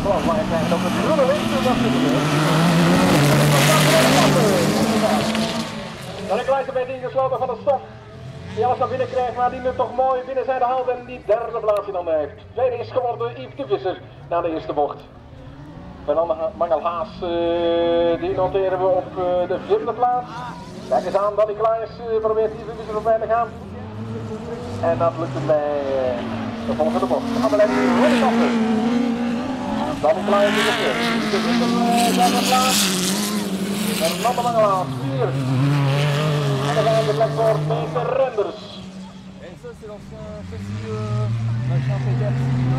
glas, maar hij krijgt ook het groene licht, dus dat is het. Dan een klein beetje ingesloten van de stof. Die alles naar binnen krijgt, maar die nu toch mooi binnen zijn de haalt en die derde plaatsje dan heeft. Tweede is geworden Yves de Visser na de eerste bocht. Fernando Mangelhaas, die noteren we op de vierde plaats. Kijk eens aan, Danny Klaes probeert Yves de Visser voorbij te gaan. En dat lukt hem bij de volgende bocht. Aan de lijn rode kappen. Danny Klaes is het weer. Yves de Visser, derde plaats. Fernando Mangelhaas, vier. En dan gaan we de plek voor Peter Renders. En ça c'est l'ancien petit machin Peter.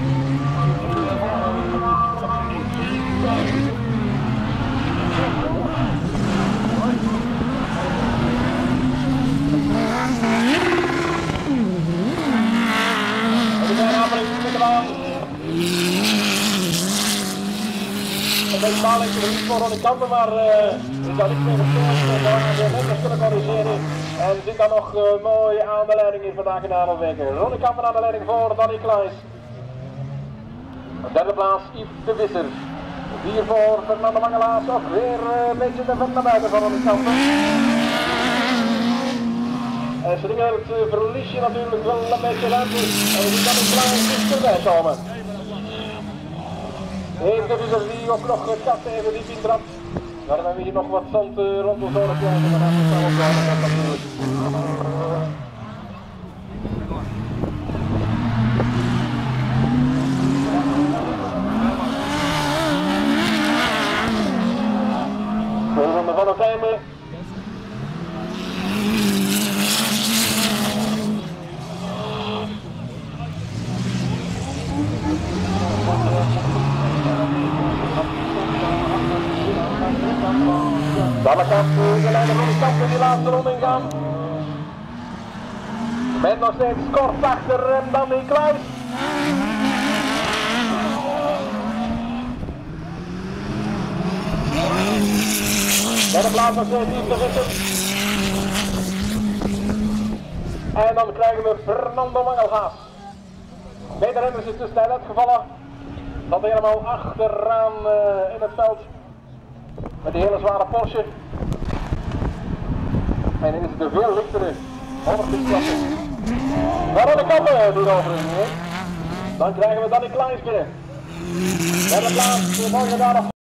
En we zijn aanbrengen met de baan. En deze baan heeft er niet voor aan de kanten, maar ik kan niet meer verstoren. We gaan de Renders kunnen corrigeren. En zit dan nog mooi aan de leiding in vandaag in de Adelweken. Ronnie Kampen aan de leiding voor Danny Klaes. Op derde plaats Yves de Visser. 4 voor Fernando Mangelhaas. Ook weer een beetje de vet naar buiten van Ronnie Kampen. En Slingert verlies je natuurlijk wel een beetje ruimte. En die Danny Klaes is erbij komen. Yves de Visser die ook nog kast even diep in trapt. Maar we hier nog wat zand rond de zone krijgen, maar dat is wel opgehouden natuurlijk. Volgende van het einde. Dannekant de leider van de kant in die laatste ronde ingaan. Met nog steeds kort achter Danny Klaes. Derde plaats nog steeds Yves de Visser. En dan krijgen we Fernando Mangelhaas. Peter Renders is tussentijd uitgevallen. Dat helemaal achteraan in het veld. Met die hele zware Porsche. En dan is het een veel lichtere 100 klasse. Waarom de kappen die erover is. Dan krijgen we Danny Klaes binnen. Derde plaats, morgen daar nog.